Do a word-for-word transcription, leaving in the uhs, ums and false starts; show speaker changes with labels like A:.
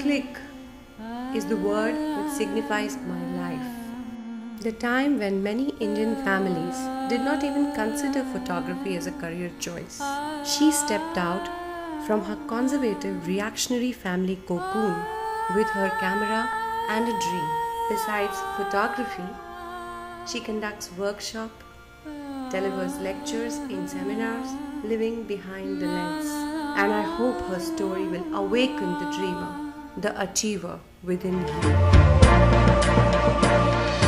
A: Click is the word which signifies my life. The time when many Indian families did not even consider photography as a career choice. She stepped out from her conservative, reactionary family cocoon with her camera and a dream. Besides photography, she conducts workshops, delivers lectures in seminars, living behind the lens. And I hope her story will awaken the dreamer, the achiever within you.